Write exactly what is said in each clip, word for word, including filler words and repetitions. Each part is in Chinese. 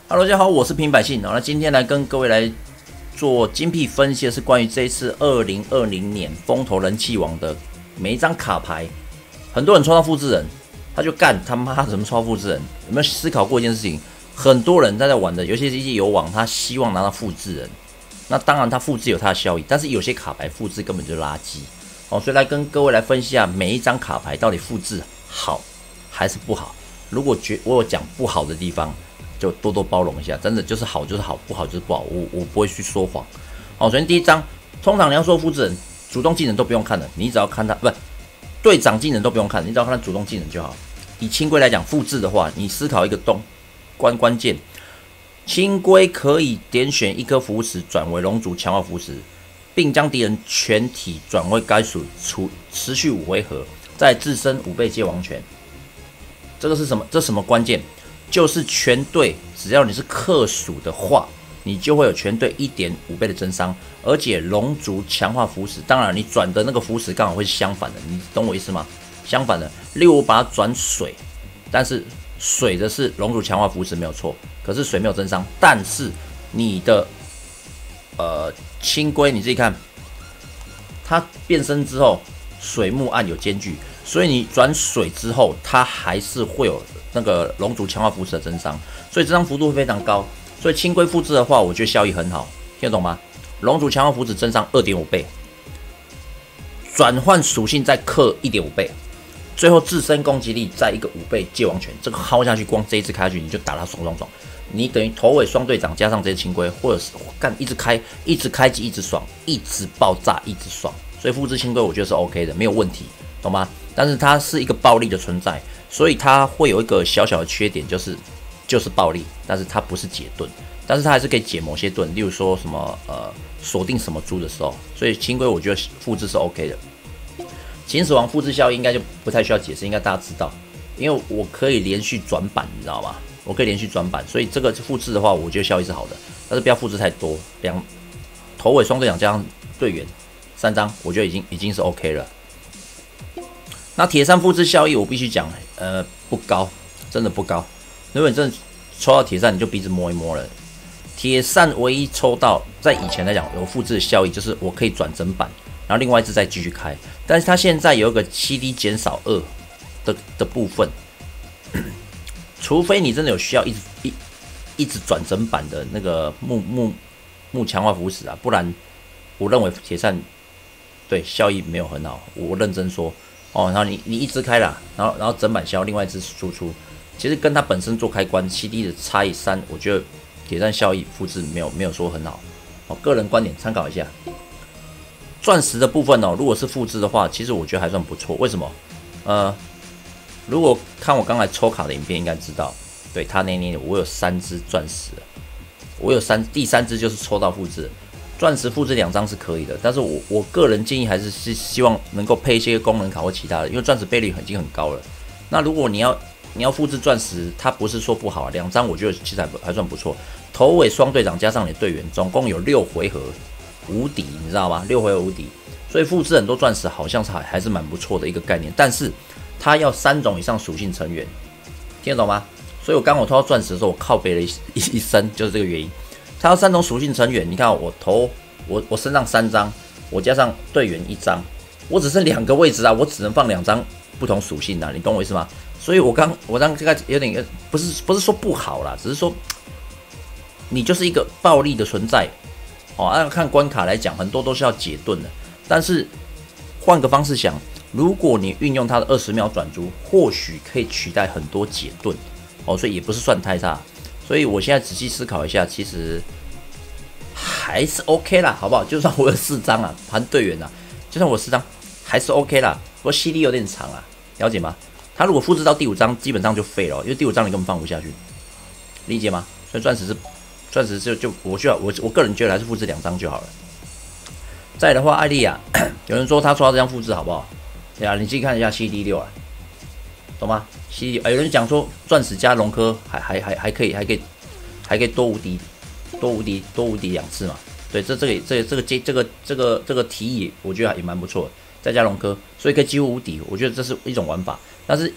Hello，大家好，我是平百姓。好，那今天来跟各位来做精辟分析的是关于这一次二零二零年风投人气王的每一张卡牌。很多人抽到复制人，他就干他妈怎么抽到复制人？有没有思考过一件事情？很多人在在玩的，尤其是一些游网，他希望拿到复制人。那当然，他复制有它的效益，但是有些卡牌复制根本就是垃圾。哦，所以来跟各位来分析一下每一张卡牌到底复制好还是不好。如果觉我有讲不好的地方，就多多包容一下，真的就是好就是好，不好就是不好，我我不会去说谎。好，首先第一张，通常你要说复制人，主动技能都不用看了，你只要看他不队长技能都不用看，你只要看他主动技能就好。以轻龟来讲，复制的话，你思考一个动关关键，轻龟可以点选一颗符石转为龙族强化符石，并将敌人全体转为该属处持续五回合，再自身五倍接王权。这个是什么？这是什么关键？就是全队只要你是克属的话，你就会有全队 一点五 倍的增伤，而且龙族强化符石，当然你转的那个符石刚好会是相反的，你懂我意思吗？相反的，例如我把它转水，但是水的是龙族强化符石没有错，可是水没有增伤，但是你的呃轻龟你自己看，它变身之后水木暗有间距，所以你转水之后，它还是会有那个龙族强化符石的增伤，所以这张幅度会非常高。所以轻龟复制的话，我觉得效益很好，听得懂吗？龙族强化符石增伤 二点五 倍，转换属性再克 一点五 倍，最后自身攻击力再一个五倍界王权，这个薅下去，光这一次开下去你就打他爽爽爽。你等于头尾双队长加上这些轻龟，或者是干一直开一直开机一直爽，一直爆炸一直爽，所以复制轻龟我觉得是 OK 的，没有问题，懂吗？但是它是一个暴力的存在，所以它会有一个小小的缺点，就是就是暴力，但是它不是解盾，但是它还是可以解某些盾，例如说什么呃锁定什么猪的时候，所以轻龟我觉得复制是 OK 的。秦始皇复制效应应该就不太需要解释，应该大家知道，因为我可以连续转版，你知道吗？我可以连续转版，所以这个复制的话，我觉得效益是好的，但是不要复制太多，两头尾双队长加上队员三张，我觉得已经已经是 OK 了。那铁扇复制效益我必须讲，呃，不高，真的不高。如果你真的抽到铁扇，你就鼻子摸一摸了。铁扇唯一抽到，在以前来讲有复制的效益，就是我可以转整版，然后另外一只再继续开。但是它现在有一个 C D 减少二 的的部分，除非你真的有需要一直一一直转整版的那个木木木强化符石啊，不然我认为铁扇对效益没有很好。我认真说。哦，然后你你一支开啦，然后然后整版消，另外一支输出，其实跟它本身做开关 C D 的差异三，我觉得铁扇效益复制没有没有说很好，哦，个人观点参考一下。钻石的部分哦，如果是复制的话，其实我觉得还算不错。为什么？呃，如果看我刚才抽卡的影片，应该知道，对他那年我有三只钻石，我有三第三只就是抽到复制。钻石复制两张是可以的，但是我我个人建议还是是希望能够配一些功能卡或其他的，因为钻石倍率已经很高了。那如果你要你要复制钻石，它不是说不好啊，两张我觉得其实还还算不错。头尾双队长加上你的队员，总共有六回合无敌，你知道吗？六回合无敌，所以复制很多钻石好像是还还是蛮不错的一个概念。但是它要三种以上属性成员，听得懂吗？所以我刚我抽到钻石的时候，我靠背了一一一身，就是这个原因。它要三种属性成员，你看我投我我身上三张，我加上队员一张，我只剩两个位置啊，我只能放两张不同属性啊，你懂我意思吗？所以我刚我刚刚有点不是不是说不好啦，只是说你就是一个暴力的存在哦。按看关卡来讲，很多都是要解盾的，但是换个方式想，如果你运用它的二十秒转珠，或许可以取代很多解盾哦，所以也不是算太差。所以我现在仔细思考一下，其实还是 OK 啦，好不好？就算我有四张啊，含队员啊，就算我四张还是 OK 啦。不过 C D 有点长啊，了解吗？他如果复制到第五张，基本上就废了，因为第五张你根本放不下去，理解吗？所以钻石是钻石就就我需要我我个人觉得还是复制两张就好了。再来的话，艾莉亚，有人说他抽到这张复制好不好？对啊，你自己看一下 C D 六啊。懂吗？其实、欸、有人讲说钻石加龙科还还还还可以还可以还可以多无敌多无敌多无敌两次嘛？对，这这个这这个这这个这个这个提议，我觉得也蛮不错的。再加龙科，所以可以几乎无敌，我觉得这是一种玩法。但是因为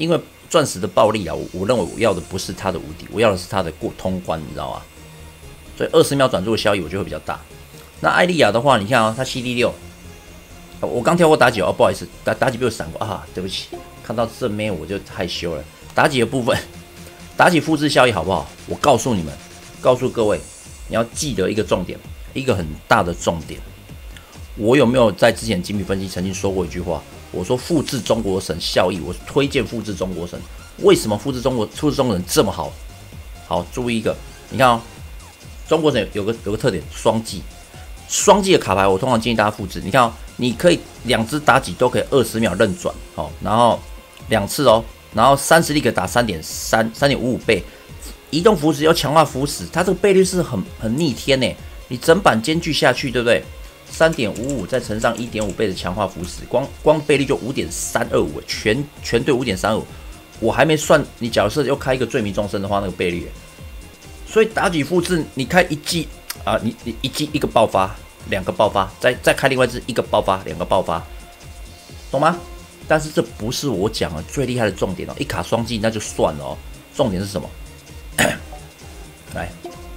钻石的暴力啊，我我认为我要的不是它的无敌，我要的是它的过通关，你知道吗？所以二十秒转注的效益我觉得会比较大。那艾丽亚的话，你看啊、哦，它 C D 六，我刚跳过妲己哦，不好意思，妲妲己被我闪过啊，对不起，看到这边我就害羞了。妲己的部分，妲己复制效益好不好？我告诉你们，告诉各位，你要记得一个重点，一个很大的重点。我有没有在之前精密分析曾经说过一句话？我说复制中国神效益，我推荐复制中国神。为什么复制中国复制中国神这么好？好，注意一个，你看哦，中国神有个有个特点，双技，双技的卡牌我通常建议大家复制。你看哦，你可以两只妲己都可以二十秒任转，哦，然后两次哦，然后三十粒可以打三点三三点五五倍，移动扶持又强化扶持，它这个倍率是很很逆天呢。你整版兼具下去，对不对？三点五五再乘上一点五倍的强化扶持，光光倍率就五点三二五，全全对五点三二五，我还没算你假设又开一个罪迷终身的话，那个倍率。所以妲己复制，你开一季啊，你你一季一个爆发，两个爆发，再再开另外一支一个爆发，两个爆发，懂吗？但是这不是我讲的最厉害的重点哦，一卡双季那就算了哦，重点是什么？来。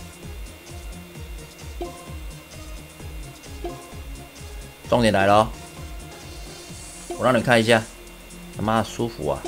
重点来了、哦，我让你看一下，他妈舒服啊！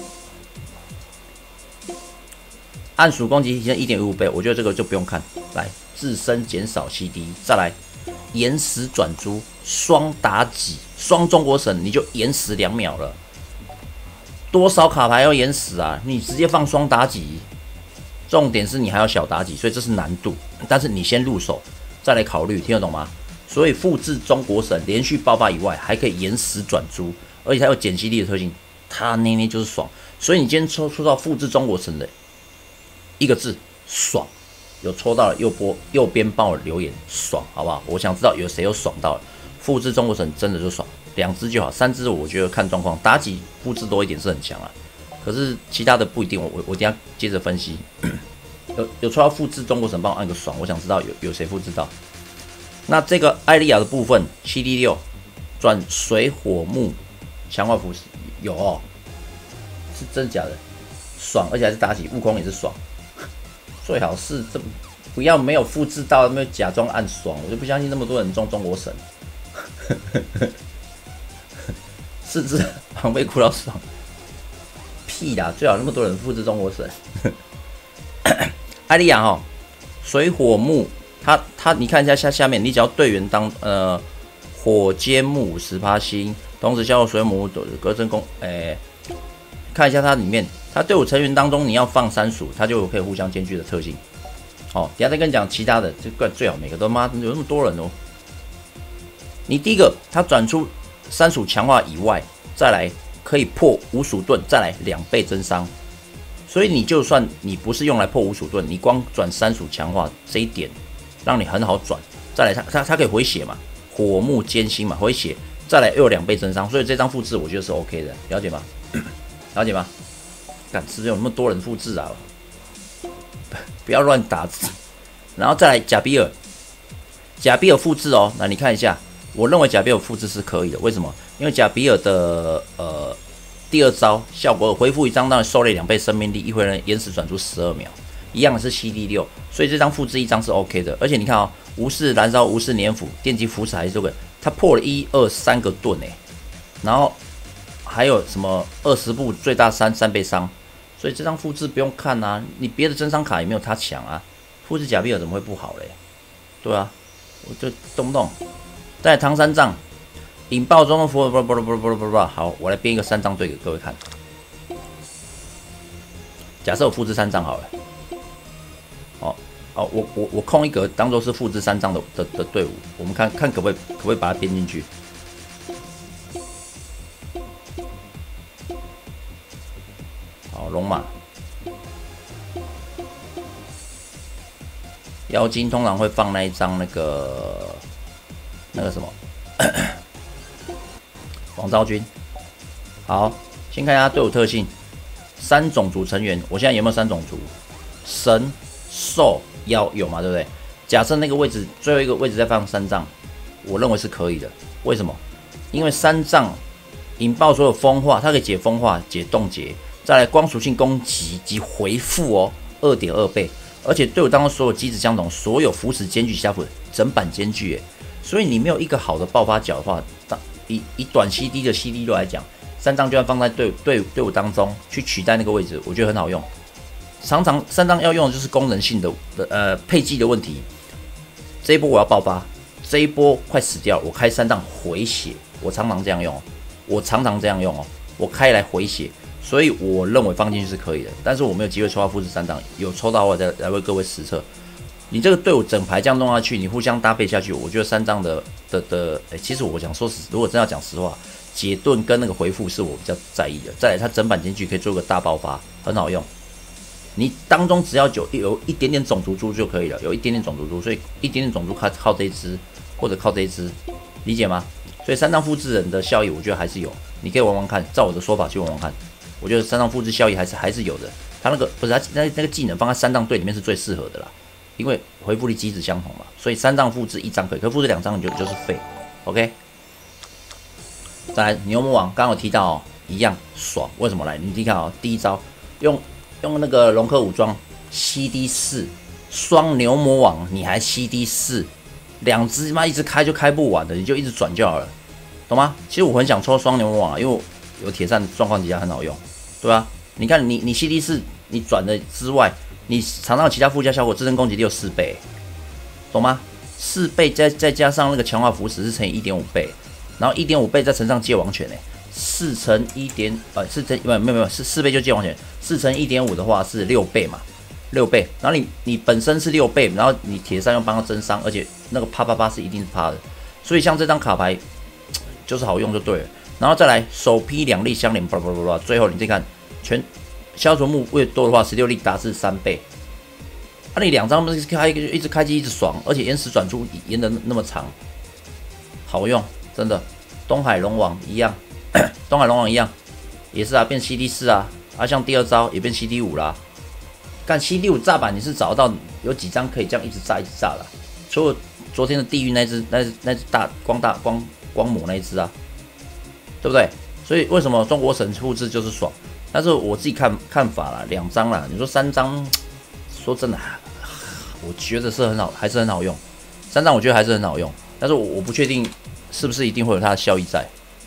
暗属攻击提升 一点五五倍，我觉得这个就不用看。来，自身减少 C D， 再来延时转珠，双妲己，双中国神，你就延时两秒了。多少卡牌要延时啊？你直接放双妲己，重点是你还要小妲己，所以这是难度。但是你先入手，再来考虑，听得懂吗？所以复制中国神连续爆发以外，还可以延时转珠，而且它有减息力的特性，它捏捏就是爽。所以你今天抽抽到复制中国神的一个字爽，有抽到了右波右边帮我留言爽，好不好？我想知道有谁有爽到了。复制中国神真的就爽，两只就好，三只我觉得看状况，妲己复制多一点是很强啊，可是其他的不一定。我我我等一下接着分析。有有抽到复制中国神，帮我按个爽，我想知道有有谁复制到。那这个艾丽亚的部分 ，C D 六转水火木强化符有哦，是真假的？爽，而且还是妲己，悟空也是爽。最好是这不要没有复制到，没有假装按爽，我就不相信那么多人中中国神。四只庞贝哭到爽，屁啦！最好那么多人复制中国神。艾丽亚哈、哦，水火木。它它，你看一下下下面，你只要队员当呃火尖木 百分之五十 星，同时消耗水母隔震攻，诶、欸，看一下它里面，它队伍成员当中你要放三属，它就可以互相兼具的特性。哦，等一下再跟你讲其他的，这个最好每个都妈有那么多人哦。你第一个，它转出三属强化以外，再来可以破五属盾，再来两倍增伤。所以你就算你不是用来破五属盾，你光转三属强化这一点。让你很好转，再来它它它可以回血嘛，火木艰辛嘛，回血，再来又有两倍增伤，所以这张复制我觉得是 OK 的，了解吗？了解吗？干，是不是有那么多人复制啊？不要乱打字，然后再来贾比尔，贾比尔复制哦，那你看一下，我认为贾比尔复制是可以的，为什么？因为贾比尔的呃第二招效果恢复一张，当然受累两倍生命力，一回人延时转出十二秒。一样的是 C D 六，所以这张复制一张是 OK 的，而且你看哦，无视燃烧、无视粘附、电击扶持还是这个，它破了一二三个盾哎，然后还有什么二十步最大三三倍伤，所以这张复制不用看啊，你别的增伤卡也没有它强啊，复制贾比尔怎么会不好嘞？对啊，我就动不动。再来唐三藏，引爆中的符，不不不不不不不，好，我来编一个三张队给各位看。假设我复制三张好了。哦哦，我我我空一格当做是复制三张的的的队伍，我们看看可不可以可不可以把它编进去。好，龙马，妖精通常会放那一张那个那个什么王昭君。好，先看一下队伍特性，三种族成员，我现在有没有三种族？神。兽妖有嘛，对不对？假设那个位置最后一个位置再放三藏，我认为是可以的。为什么？因为三藏引爆所有风化，它可以解风化、解冻结， 再来光属性攻击及回复哦， 二点二倍，而且队伍当中所有机制相同，所有扶持兼具加辅，整版兼具耶。所以你没有一个好的爆发角的话，以以短 C D 的 C D 六来讲，三张就算放在队队队伍当中去取代那个位置，我觉得很好用。常常三张要用的就是功能性的的呃配技的问题。这一波我要爆发，这一波快死掉，我开三张回血，我常常这样用，我常常这样用哦，我开来回血。所以我认为放进去是可以的，但是我没有机会抽到复制三张，有抽到我再来为各位实测。你这个队伍整排这样弄下去，你互相搭配下去，我觉得三张的的的，哎、欸，其实我想说实，如果真要讲实话，解盾跟那个回复是我比较在意的。再来，它整版间距可以做个大爆发，很好用。你当中只要有有一点点种族珠就可以了，有一点点种族珠，所以一点点种族靠靠这一支或者靠这一支，理解吗？所以三张复制人的效益，我觉得还是有，你可以玩玩看，照我的说法去玩玩看。我觉得三张复制效益还是还是有的，他那个不是他那那个技能放在三张队里面是最适合的啦，因为回复力机制相同嘛，所以三张复制一张可以，可复制两张你就就是废 ，OK。再来牛魔王，刚刚有提到哦，一样爽，为什么来？你看哦，第一招用用那个龙科武装 C D 四双牛魔王，你还 C D 四，两只妈一直开就开不完的，你就一直转就好了，懂吗？其实我很想抽双牛魔王啊，因为有铁扇状况底下很好用。对吧？你看你你 C D 四你转的之外，你常常有其他附加效果，自身攻击力有四倍，懂吗？四倍再再加上那个强化扶持是乘以一点五倍，然后一点五倍再乘上界王权诶，四乘一点呃四乘没有没有没有是四倍就界王权，四乘一点五的话是六倍嘛，六倍。然后你你本身是六倍，然后你铁扇又帮他增伤，而且那个啪啪啪是一定是啪的，所以像这张卡牌就是好用就对了。然后再来首批两力相连，巴拉巴拉巴拉，最后你再看全消除目越多的话，十六力达至三倍。啊，你两张不是开一个一直开机一直爽，而且延时转出延的那么长，好用，真的。东海龙王一样，东海龙王一样，也是啊，变 C D 四啊，啊，像第二招也变 C D 五啦。干 C D 五炸版你是找到有几张可以这样一直炸一直炸啦？除了昨天的地狱那只那只那只大光大光光魔那一只啊。对不对？所以为什么中国神复制就是爽？但是我自己看看法啦，两张啦，你说三张，说真的，我觉得是很好，还是很好用。三张我觉得还是很好用，但是我我不确定是不是一定会有它的效益在。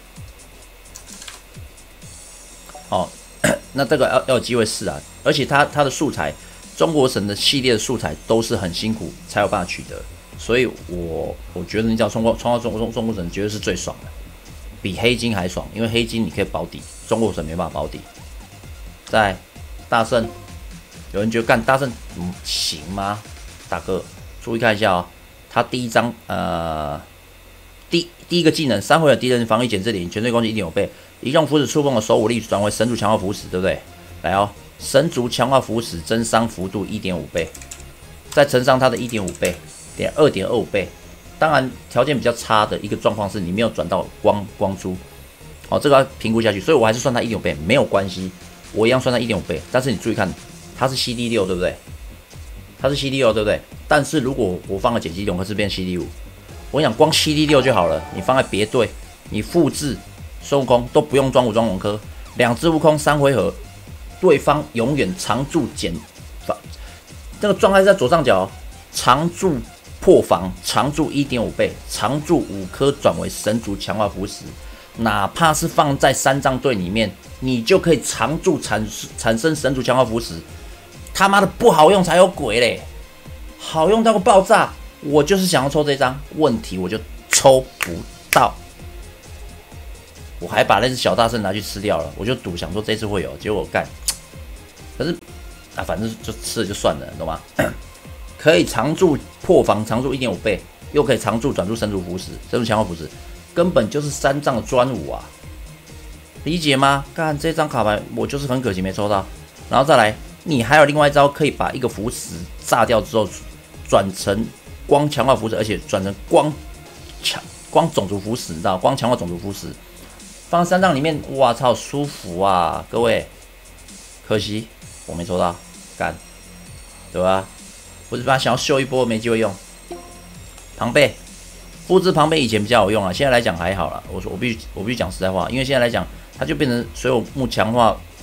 哦，那这个要要有机会试啊，而且它它的素材，中国神的系列的素材都是很辛苦才有办法取得，所以我我觉得你只要冲过冲到中国中国神，绝对是最爽的。比黑金还爽，因为黑金你可以保底，中国神没办法保底。在大圣，有人觉得干大圣嗯行吗？大哥，注意看一下哦，他第一张呃第第一个技能三回合敌人防御减这点，全队攻击一点五倍，一用符纸触碰的守武力转为神族强化符纸，对不对？来哦，神族强化符纸增伤幅度一点五倍，再乘上它的一点五倍，点二点二五倍。当然，条件比较差的一个状况是你没有转到光光珠，哦，这个要评估下去，所以我还是算它一点五倍，没有关系，我一样算它一点五倍。但是你注意看，它是 C D 六，对不对？它是 C D 六，对不对？但是如果我放了减击龙，可是变 C D 五，我想光 C D 六就好了。你放在别队，你复制孙悟空都不用装武装龙科，两只悟空三回合，对方永远常驻减，这个状态在左上角，常驻。破防常驻 一点五倍，常驻五颗转为神族强化符石，哪怕是放在三张队里面，你就可以常驻产产生神族强化符石。他妈的不好用才有鬼嘞，好用到个爆炸！我就是想要抽这张，问题我就抽不到，我还把那只小大圣拿去吃掉了，我就赌想说这次会有，结果我干，可是啊，反正就吃了就算了，懂吗？可以常驻破防，常驻 一点五倍，又可以常驻转出神族符石，神族强化符石，根本就是三张的专武啊！理解吗？看这张卡牌，我就是很可惜没抽到。然后再来，你还有另外一招，可以把一个符石炸掉之后，转成光强化符石，而且转成光强光种族符石，你知道？光强化种族符石，放在三张里面，哇操，舒服啊！各位，可惜我没抽到，干，对吧？我是把它想要秀一波，没机会用。庞贝，复制庞贝以前比较好用啊，现在来讲还好啦。我说我必须我必须讲实在话，因为现在来讲，它就变成所有木强化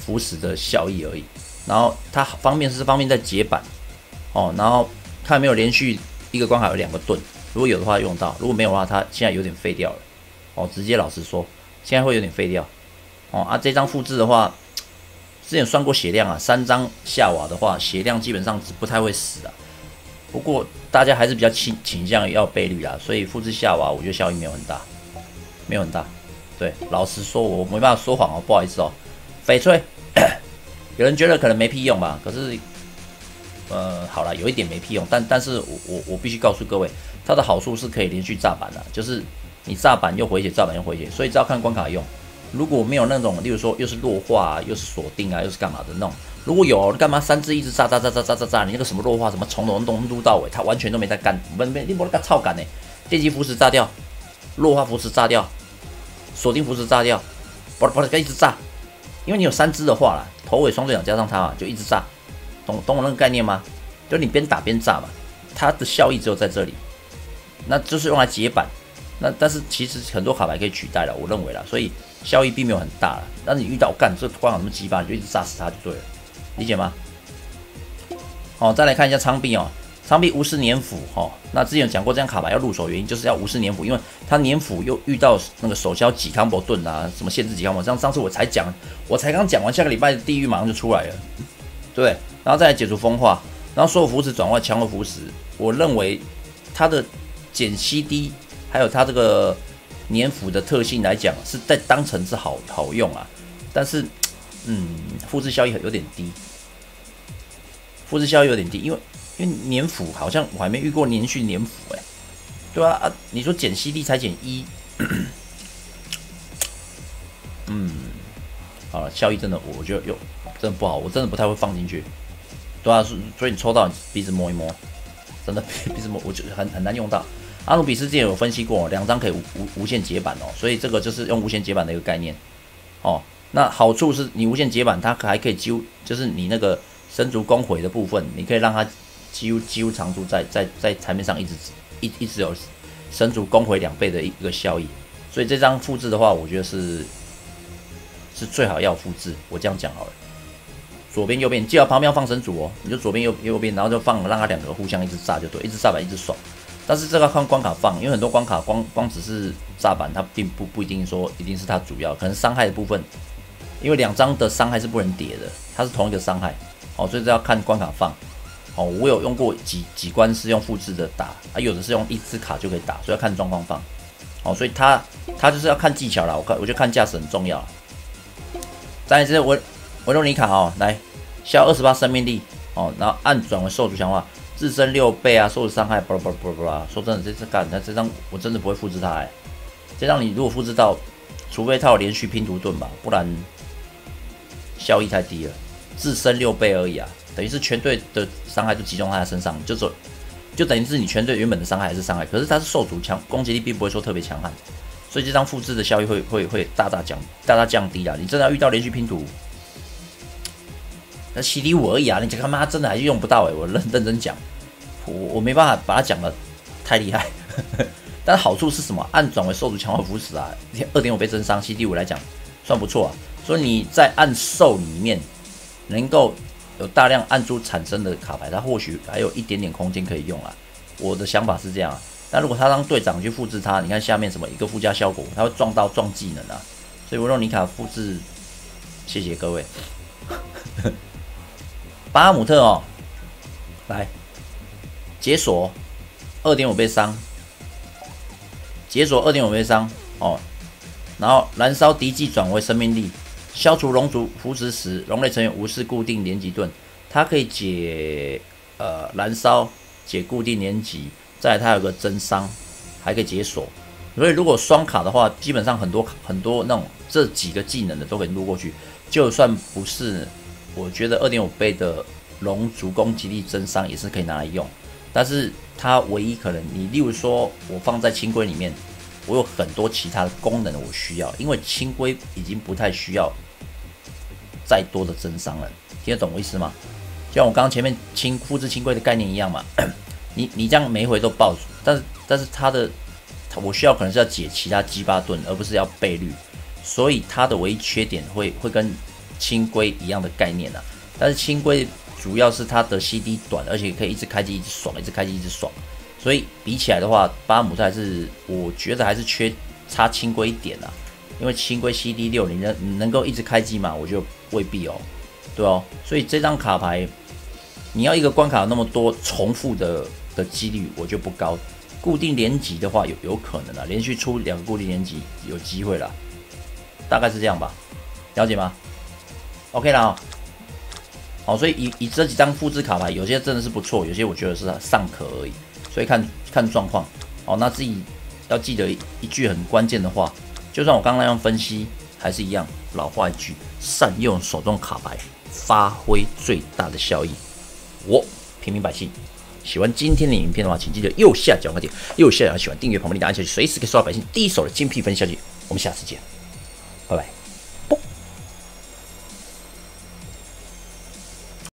腐蚀的效益而已。然后它方面是方面在解板哦，然后看有没有连续一个关卡有两个盾，如果有的话用到，如果没有的话，它现在有点废掉了哦。直接老实说，现在会有点废掉哦。啊，这张复制的话，之前算过血量啊，三张夏娃的话，血量基本上不太会死啊。不过大家还是比较倾倾向要倍率啦，所以复制夏娃，我觉得效益没有很大，没有很大。对，老实说，我没办法说谎哦，不好意思哦。翡翠。有人觉得可能没屁用吧，可是，呃，好了，有一点没屁用，但但是我我我必须告诉各位，它的好处是可以连续炸板的，就是你炸板又回血，炸板又回血，所以只要看关卡用。如果没有那种，例如说又是弱化、啊，又是锁定啊，又是干嘛的那种，如果有，干嘛三只一直炸炸炸炸炸炸炸，你那个什么弱化，什么从头弄撸到尾，它完全都没在干，没没你没那个操感呢，电击扶持炸掉，弱化扶持炸掉，锁定扶持炸掉，把把它一直炸。因为你有三只的话啦，头尾双对讲加上它嘛，就一直炸，懂懂我那个概念吗？就你边打边炸嘛，它的效益只有在这里，那就是用来解板。那但是其实很多卡牌可以取代了，我认为啦，所以效益并没有很大了。那你遇到干这关卡那么鸡巴，你就一直炸死它就对了，理解吗？好，再来看一下昌币哦。昌币无视黏腐哦，那之前有讲过这张卡牌要入手原因就是要无视黏腐，因为它黏腐又遇到那个手消几康博盾啊，什么限制几康博，像上次我才讲，我才刚讲完，下个礼拜的地狱马上就出来了，对，然后再来解除风化，然后所有符纸转换强化符纸，我认为它的减 C D 还有它这个黏腐的特性来讲，是在当成是好好用啊，但是嗯，复制效益有点低，复制效益有点低，因为。因为黏腐好像我还没遇过连续黏腐哎，对啊啊，你说减 C D 才减一，嗯，好了，效益真的我觉得有真的不好，我真的不太会放进去，对啊，所以你抽到你鼻子摸一摸，真的鼻子摸我觉得很很难用到。阿努比斯之前有分析过，两张可以无无无限解板哦，所以这个就是用无限解板的一个概念哦。那好处是你无限解板，它还可以几乎就是你那个神族公毁的部分，你可以让它。几乎几乎常驻在在在台面上一直一一直有神族攻回两倍的一个效益，所以这张复制的话，我觉得是是最好要复制。我这样讲好了，左边右边，记得旁边要放神族哦，你就左边右右边，然后就放让它两个互相一直炸就对，一直炸板一直爽。但是这个看关卡放，因为很多关卡光光只是炸板，它并不不一定说一定是它主要，可能伤害的部分，因为两张的伤害是不能叠的，它是同一个伤害哦，所以这要看关卡放。哦，我有用过几几关是用复制的打，啊，有的是用一支卡就可以打，所以要看状况放。哦，所以它它就是要看技巧啦，我看我觉得看架势很重要。再来是维维罗妮卡哦，来消二十八生命力哦，然后按转为受主强化，自身六倍啊，受伤害，巴拉巴拉巴拉巴拉。说真的，这次干，那这张我真的不会复制它哎、欸。这张你如果复制到，除非它有连续拼图盾吧，不然效益太低了，自身六倍而已啊。等于是全队的伤害就集中在他身上，就走，就等于是你全队原本的伤害还是伤害，可是他是受主强，攻击力并不会说特别强悍，所以这张复制的效益会会会大大降大大降低啦。你真的要遇到连续拼图，那 C D 五而已啊，你他妈真的还是用不到哎、欸，我认认真讲，我我没办法把它讲的太厉害，但好处是什么？按转为受主强化扶持啊，二点五倍增伤 ，C D 五来讲算不错啊，所以你在按受里面能够。有大量暗珠产生的卡牌，它或许还有一点点空间可以用啊。我的想法是这样啊。那如果他让队长去复制它，你看下面什么一个附加效果，它会撞到撞技能啊。所以维罗妮卡复制，谢谢各位。巴哈姆特哦，来解锁 二点五 倍伤，解锁 二点五 倍伤哦，然后燃烧敌技转为生命力。消除龙族扶持时，龙类成员无视固定连击盾，它可以解呃燃烧、解固定连击，再来它有个增伤，还可以解锁。所以如果双卡的话，基本上很多很多那种这几个技能的都可以撸过去。就算不是，我觉得 二点五 倍的龙族攻击力增伤也是可以拿来用。但是它唯一可能，你例如说我放在轻龟里面。我有很多其他的功能我需要，因为轻龟已经不太需要再多的增伤了，听得懂我意思吗？就像我刚刚前面轻复制轻龟的概念一样嘛，你你这样每一回都爆，但是但是它的我需要可能是要解其他鸡巴盾，而不是要倍率，所以它的唯一缺点会会跟轻龟一样的概念啊。但是轻龟主要是它的 C D 短，而且可以一直开机一直爽，一直开机一直爽。所以比起来的话，巴姆特还是我觉得还是缺差轻龟一点啊。因为轻龟 C D 六，你能能够一直开机嘛？我觉得未必哦，对哦。所以这张卡牌，你要一个关卡有那么多重复的的几率，我觉得不高。固定连击的话有有可能啊，连续出两个固定连击有机会啦，大概是这样吧，了解吗 ？OK 啦、哦，好，所以以以这几张复制卡牌，有些真的是不错，有些我觉得是尚可而已，所以看看状况。哦，那自己要记得一句很关键的话，就算我刚刚那样分析，还是一样，老话一句，善用手中卡牌，发挥最大的效益。我平民百姓。喜欢今天的影片的话，请记得右下角那点右下角喜欢订阅旁边的按下去，随时可以收到百姓第一手的精辟分析消息。我们下次见，拜拜。